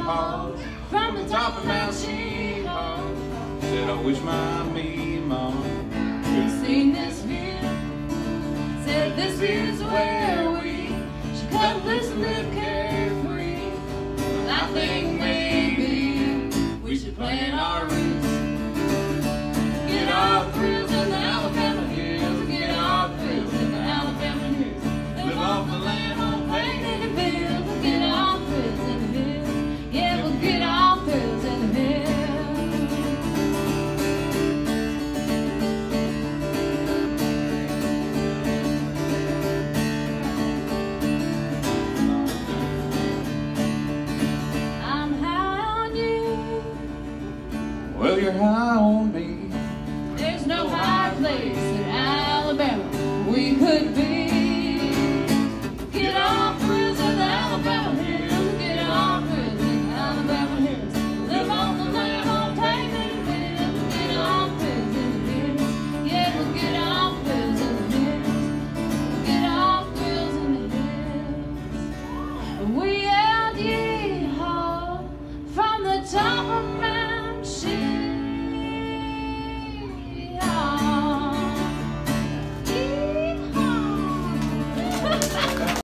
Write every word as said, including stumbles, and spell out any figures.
Hall, from the top of Mount She-Hall. Said I wish my me mom could seen this view. Said this is where we should cut loose and live carefree. Well, I think maybe we should plant our roots, get our thrills in the Alabama hills, get our thrills in the Alabama hills, live off the land on painted bills, get our thrills in the hills, yeah, we'll get our thrills in the hills. Well, you're high on me. There's no higher place in Alabama we could be. Get our thrills in the Alabama hills, get our thrills in the Alabama hills, live on the land on paving fields, get our thrills in the hills, yeah, we'll get our thrills in the hills, we'll get our thrills in the hills. We